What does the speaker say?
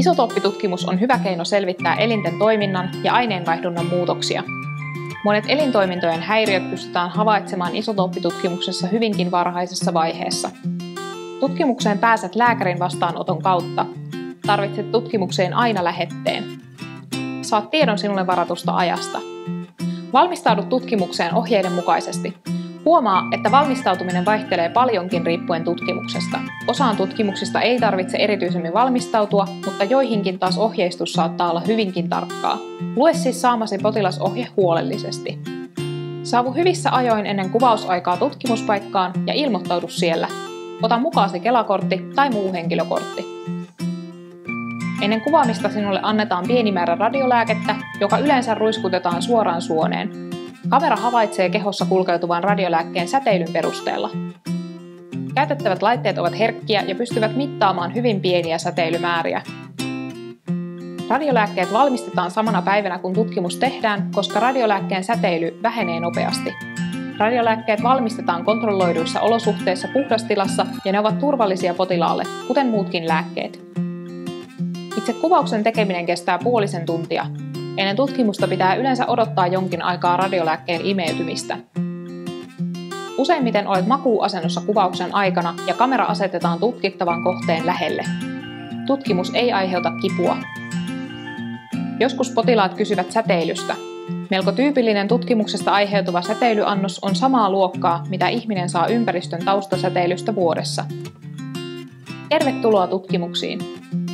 Isotooppitutkimus on hyvä keino selvittää elinten toiminnan ja aineenvaihdunnan muutoksia. Monet elintoimintojen häiriöt pystytään havaitsemaan isotooppitutkimuksessa hyvinkin varhaisessa vaiheessa. Tutkimukseen pääset lääkärin vastaanoton kautta. Tarvitset tutkimukseen aina lähetteen. Saat tiedon sinulle varatusta ajasta. Valmistaudu tutkimukseen ohjeiden mukaisesti. Huomaa, että valmistautuminen vaihtelee paljonkin riippuen tutkimuksesta. Osaan tutkimuksista ei tarvitse erityisemmin valmistautua, mutta joihinkin taas ohjeistus saattaa olla hyvinkin tarkkaa. Lue siis saamasi potilasohje huolellisesti. Saavu hyvissä ajoin ennen kuvausaikaa tutkimuspaikkaan ja ilmoittaudu siellä. Ota mukaasi Kela-kortti tai muu henkilökortti. Ennen kuvaamista sinulle annetaan pieni määrä radiolääkettä, joka yleensä ruiskutetaan suoraan suoneen. Kamera havaitsee kehossa kulkeutuvan radiolääkkeen säteilyn perusteella. Käytettävät laitteet ovat herkkiä ja pystyvät mittaamaan hyvin pieniä säteilymääriä. Radiolääkkeet valmistetaan samana päivänä kun tutkimus tehdään, koska radiolääkkeen säteily vähenee nopeasti. Radiolääkkeet valmistetaan kontrolloiduissa olosuhteissa puhdastilassa ja ne ovat turvallisia potilaalle, kuten muutkin lääkkeet. Itse kuvauksen tekeminen kestää puolisen tuntia. Ennen tutkimusta pitää yleensä odottaa jonkin aikaa radiolääkkeen imeytymistä. Useimmiten olet makuuasennossa kuvauksen aikana ja kamera asetetaan tutkittavan kohteen lähelle. Tutkimus ei aiheuta kipua. Joskus potilaat kysyvät säteilystä. Melko tyypillinen tutkimuksesta aiheutuva säteilyannos on samaa luokkaa, mitä ihminen saa ympäristön taustasäteilystä vuodessa. Tervetuloa tutkimuksiin!